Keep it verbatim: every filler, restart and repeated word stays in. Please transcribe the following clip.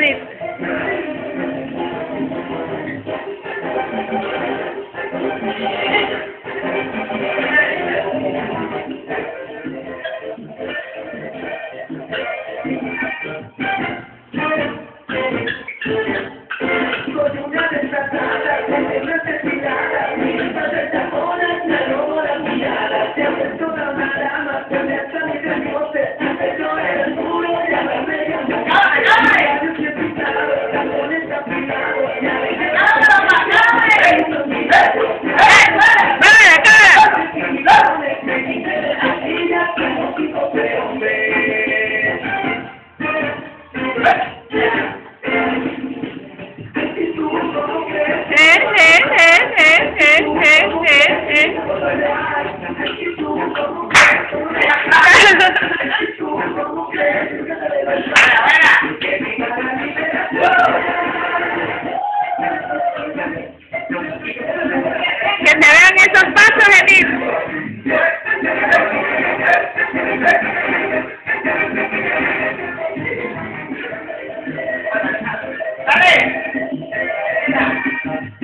Edith. Soy una desatada, con necesidad, mi vida de tapones, me robo la mirada, te haces toda una dama, te metes a mi desgoce, eso es el muro, ya me medio en la cara, ya yo he pintado, tapones afinados, ya me he quedado la cara, me quité de la silla, como tipo de hombre. Que te vean esos pasos, Edith.